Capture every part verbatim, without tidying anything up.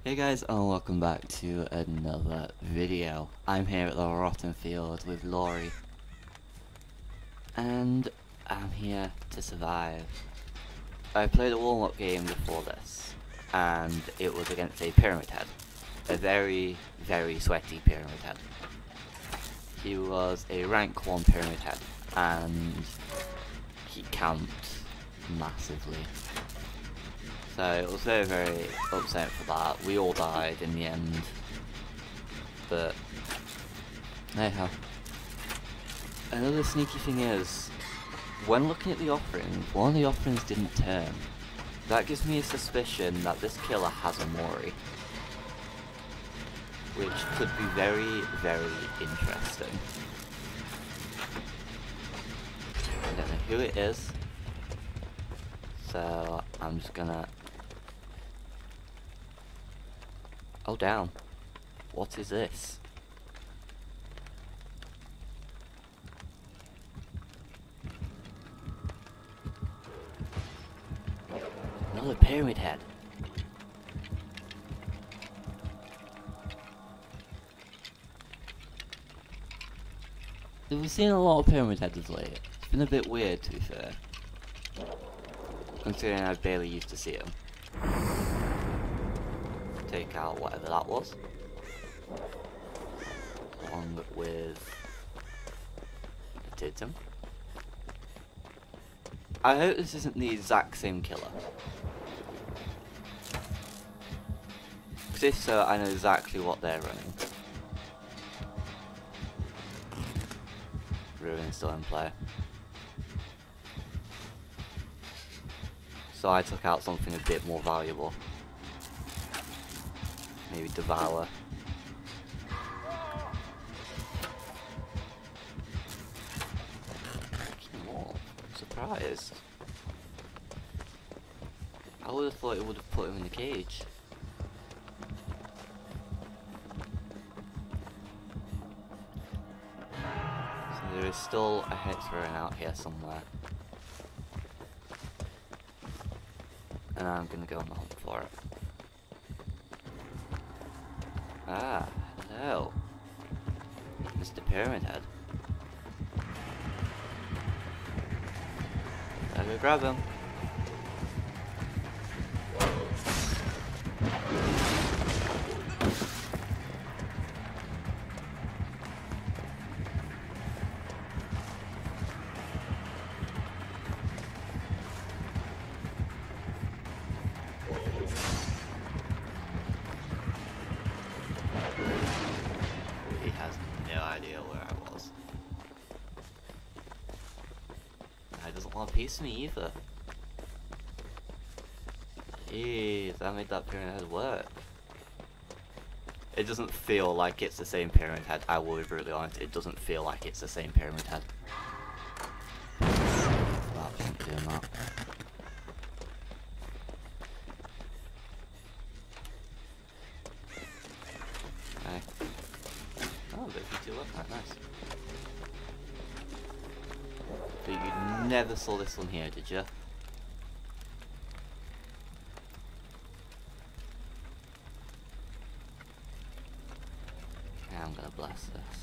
Hey guys, and welcome back to another video. I'm here at the Rotten Field with Laurie, and I'm here to survive. I played a warm-up game before this, and it was against a Pyramid Head. A very, very sweaty Pyramid Head. He was a rank one Pyramid Head, and he camped massively. So it was very, very upsetting for that. We all died in the end. But, anyhow. Another sneaky thing is, when looking at the offerings, one of the offerings didn't turn. That gives me a suspicion that this killer has a Mori. Which could be very, very interesting. I don't know who it is. So, I'm just gonna... Oh damn. What is this? Another Pyramid Head. We've seen a lot of Pyramid Heads of late. It's been a bit weird, to be fair. Considering I barely used to see them. Take out whatever that was. Along with the Titan. I hope this isn't the exact same killer. Because if so, I know exactly what they're running. Ruin's still in play. So I took out something a bit more valuable. Maybe Devour. More. I'm surprised. I would have thought it would have put him in the cage. So there is still a head thrown out here somewhere. And I'm gonna go on the hunt for it. Ah, hello. Mister Pyramid Head. Gotta go grab him. Doesn't want a piece of me either. Jeez, that made that Pyramid Head work. It doesn't feel like it's the same Pyramid Head, I will be brutally honest, it doesn't feel like it's the same Pyramid Head. That shouldn't be doing that. Okay. Oh, a bit of two left, nice. But you never saw this one here, did you? Okay, I'm gonna bless this.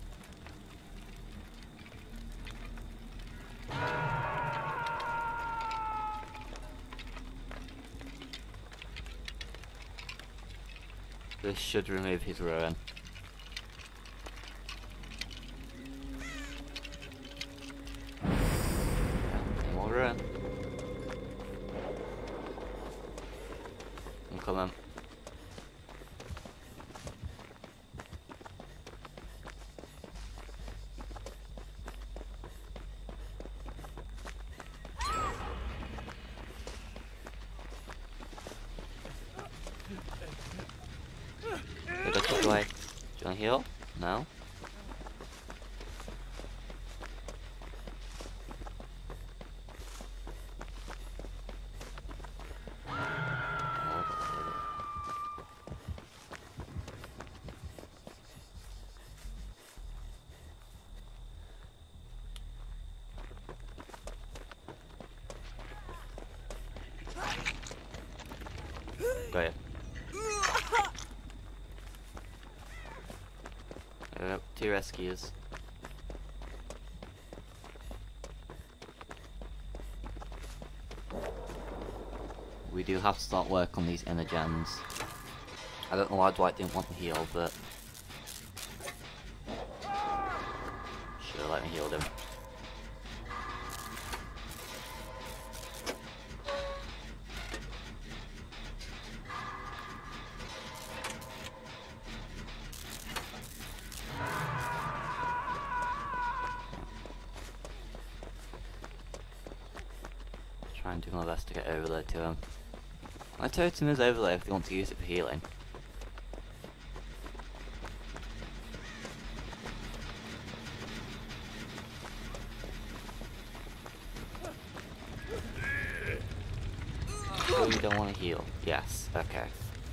This should remove his ruin. Ruin. I'm coming. Go this way. Do you wanna heal? No? Go ahead. Uh, two rescues. We do have to start work on these inner gens. I don't know why Dwight didn't want to heal, but sure, let me heal him. Try and do my best to get over there to him. My totem is over there if they want to use it for healing. Oh, you don't want to heal? Yes, okay.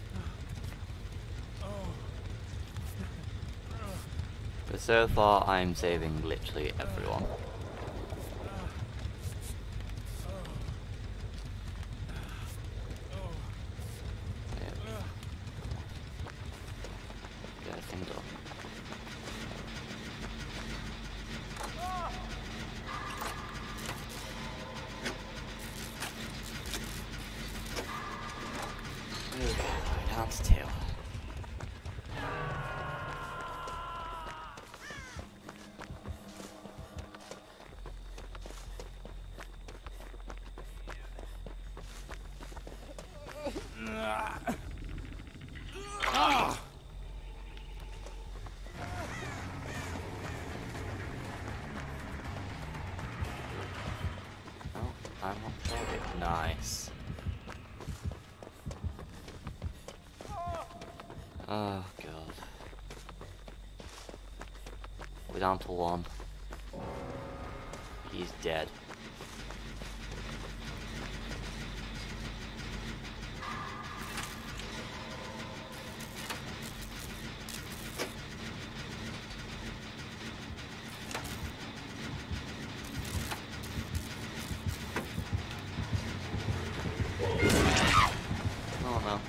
But so far I'm saving literally everyone. Down to two. Oh, I'm on target. Nice. Oh god. We're down to one. He's dead. Oh no.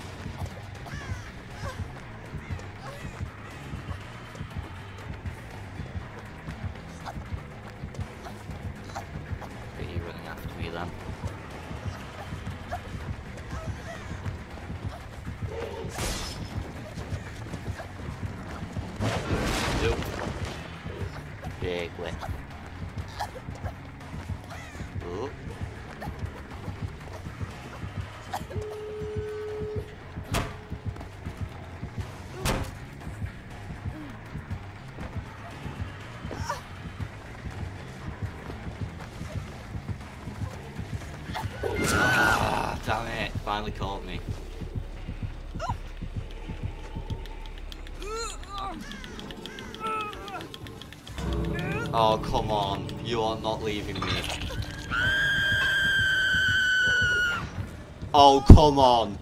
Then. Nope. Big whip. Ooh. Ah, damn it, finally caught me. Oh, come on, you are not leaving me. Oh, come on.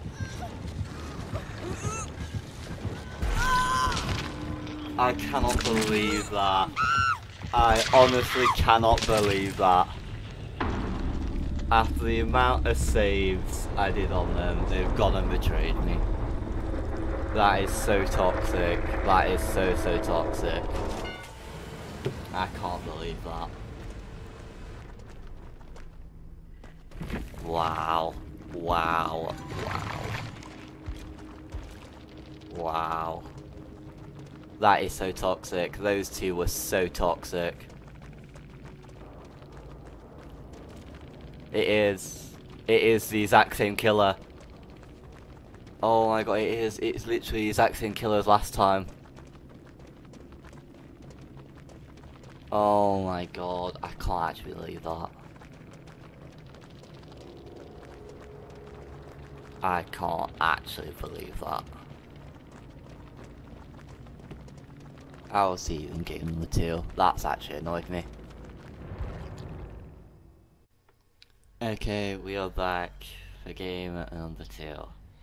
I cannot believe that. I honestly cannot believe that. After the amount of saves I did on them, they've gone and betrayed me. That is so toxic. That is so, so toxic. I can't believe that. Wow. Wow. Wow. Wow. That is so toxic. Those two were so toxic. It is. It is the exact same killer. Oh my god, it is. It's literally the exact same killer as last time. Oh my god, I can't actually believe that. I can't actually believe that. I will see you in game number two. That's actually annoyed me. Okay, we are back for game number two.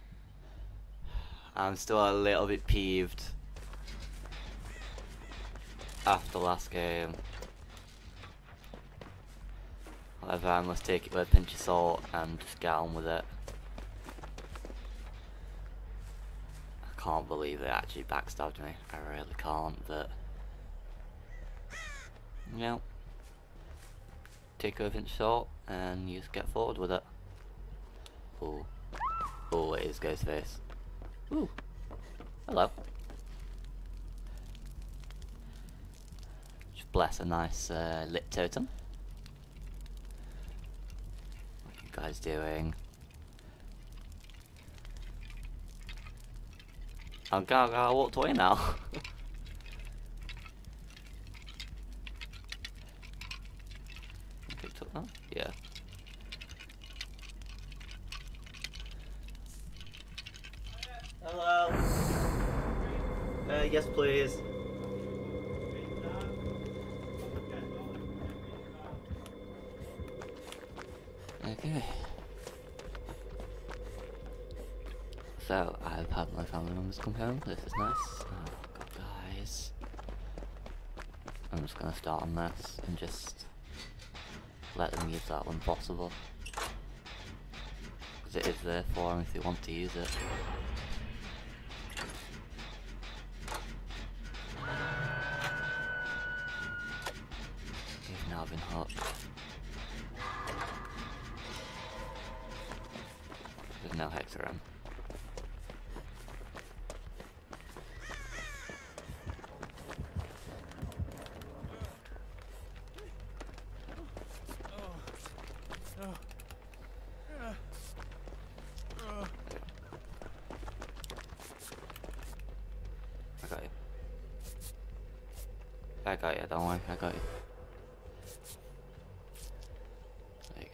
I'm still a little bit peeved after last game. However, I must take it with a pinch of salt and just get on with it. I can't believe they actually backstabbed me. I really can't, but... You know, take everything short and you just get forward with it. Oh. Oh, it is Ghostface. Ooh. Hello. Just bless a nice uh, lit totem. What are you guys doing? I'm gonna, I walked away now. Picked up that? Yeah. Hello. Uh, yes, please. Okay. So, I've had my family members come home. This is nice. Oh, God, guys. I'm just gonna start on this and just let them use that when possible. Because it is there for them if they want to use it. He's now been hooked. There's no hex around. I got you. I got you, don't worry, I got you. There you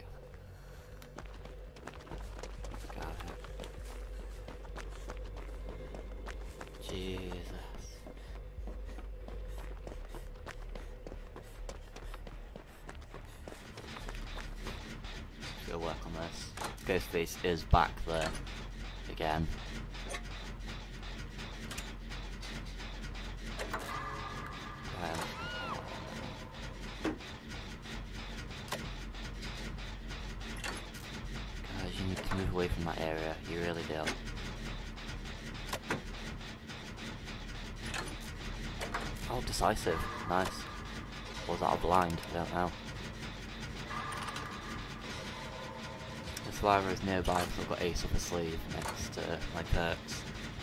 go. Got it. Jesus. Gotta work on this. Ghostface is back there again. Um, guys, you need to move away from that area. You really do. Oh, decisive. Nice. Or was that a blind? I don't know. The survivor is nearby, so I've got Ace up a sleeve next to my perks.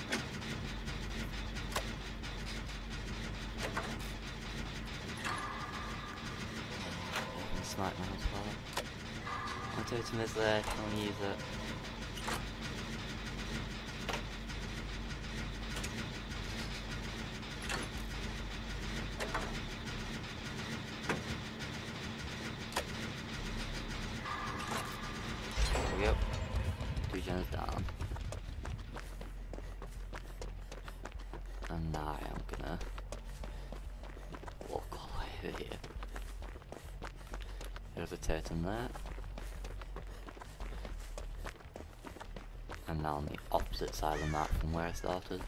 Smite now as well. My totem is there, if you want to use it. There we go. Two gens down. And now I'm gonna walk all the way over here. There's a totem there. And now on the opposite side of the map from where I started.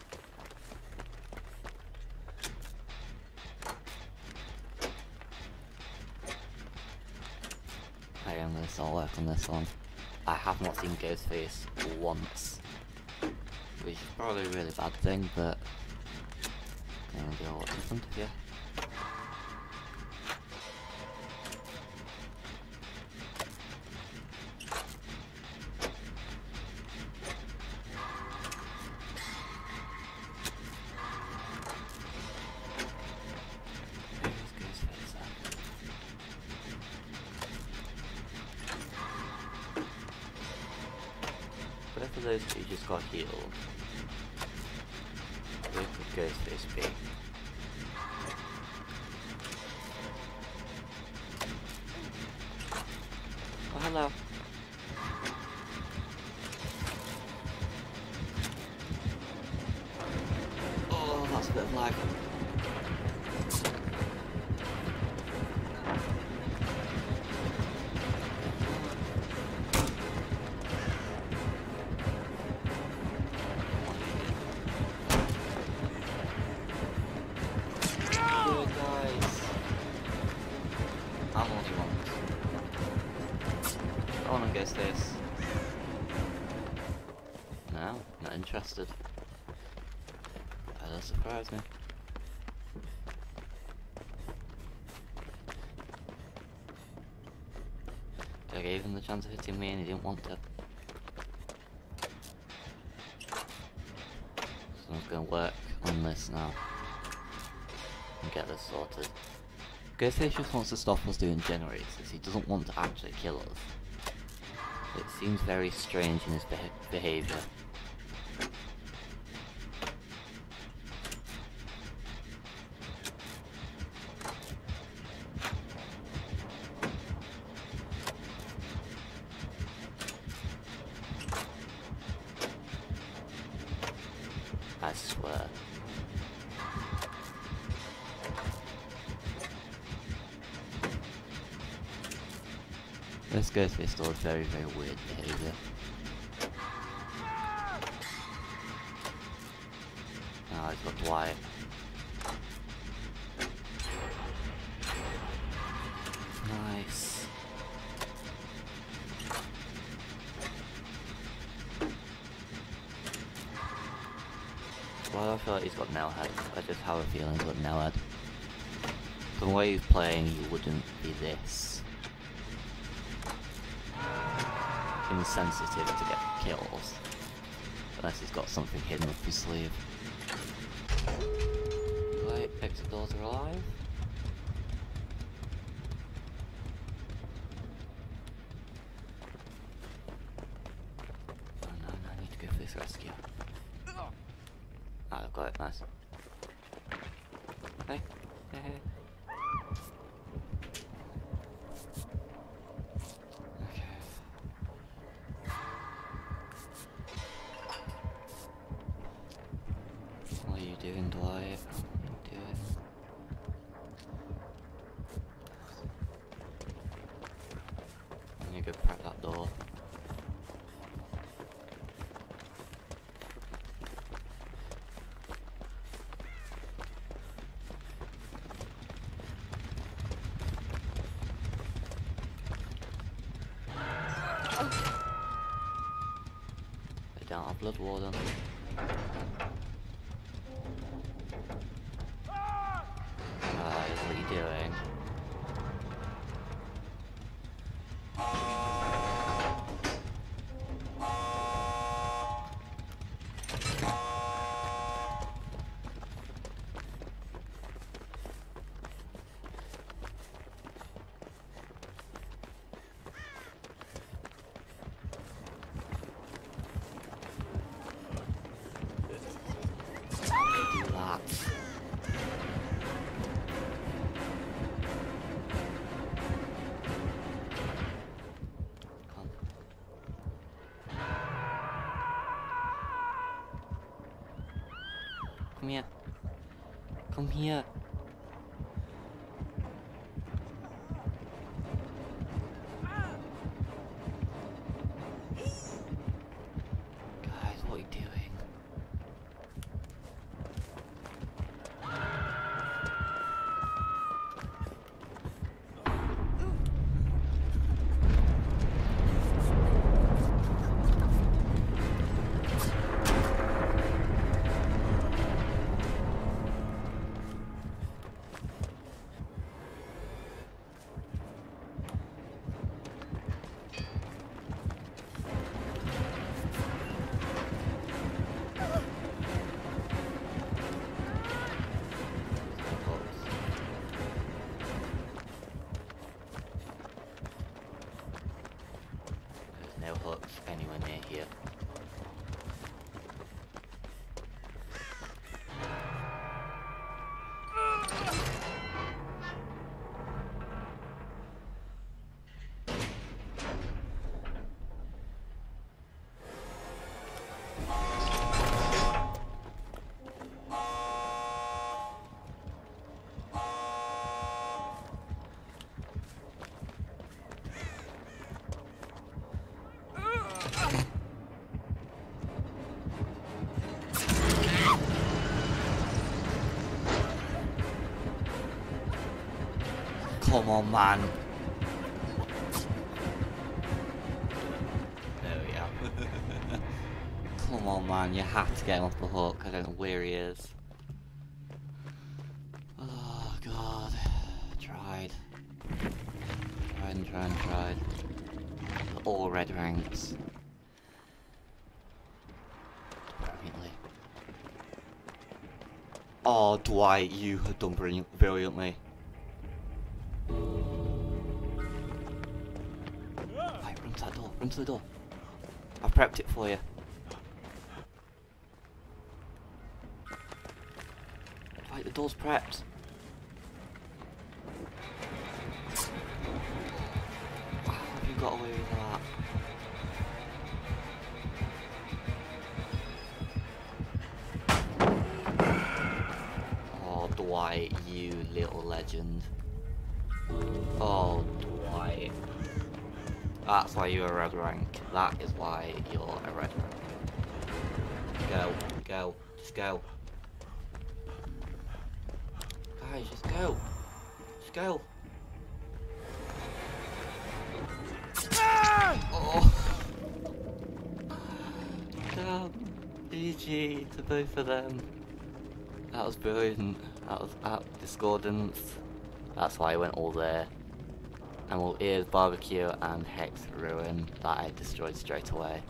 I am gonna start work on this one. I have not seen Ghostface once, which is probably a really bad thing, but I'm gonna do what's in front of you. But for those who just got healed, where could Ghostface be? Oh, hello. Oh, that's a bit of lag. I'm only one. I want to guess this. No, not interested. that surprised me. I gave him the chance of hitting me and he didn't want to. So I'm gonna work on this now and get this sorted. Ghostface just wants to stop us doing generators. He doesn't want to actually kill us. It seems very strange in his beh behaviour. I swear. This Ghostface store is very, very weird behaviour. Now he's got Dwight. Nice. Well, I feel like he's got Nailhead. I just have a feeling he's got Nailhead. The way he's playing, he wouldn't be this insensitive to get kills, unless he's got something hidden up his sleeve. Right, exit doors are alive. Oh no, no, I need to go for this rescue. Ah, I've got it, nice. Hey, hey, hey. Doing Dwight? What are you doing? I need to go crack that door. They don't have Blood Warden. What are you doing? Do that. Come here. Come here. Guys, what are you doing? No hooks anywhere near here. Come on, man. There we are. Come on, man. You have to get him off the hook. I don't know where he is. tried and tried and tried. All red ranks. Brilliantly. Oh, Dwight, you have done brilliant, brilliantly. Right, run to that door, run to the door. I've prepped it for you. Right, the door's prepped. How have you got away with that? Oh, Dwight, you little legend. Oh, Dwight. That's why you're a red rank. That is why you're a red rank. Go, go, just go. Guys, just go. Just go. Oh. Damn. G G to both of them. That was brilliant. That was at discordance. That's why I went all there. And well, here's Barbecue and Hex Ruin that I destroyed straight away.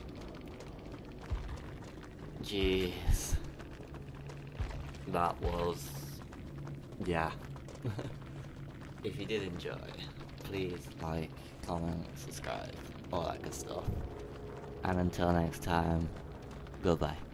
Jeez. That was... yeah. If you did enjoy, please like, comment, subscribe, all that good stuff. And until next time, goodbye.